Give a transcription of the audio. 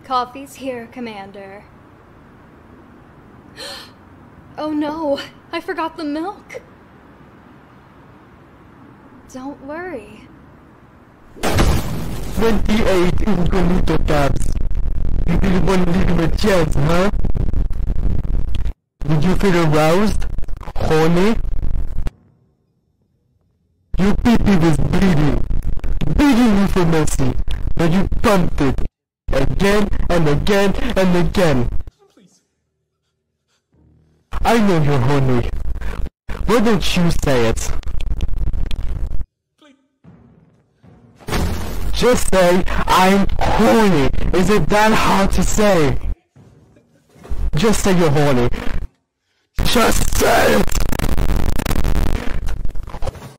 Coffee's here, Commander. Oh no, I forgot the milk. Don't worry. 28 Incognito Tabs. You really want to leave him a chance, huh? Did you feel aroused? Horny? Your pee-pee was bleeding. Begging you for mercy. But you pumped it. Again and again and again. Please. I know you're horny. Why don't you say it? Please. Just say, I'm horny. Is it that hard to say? Just say you're horny. Just say it!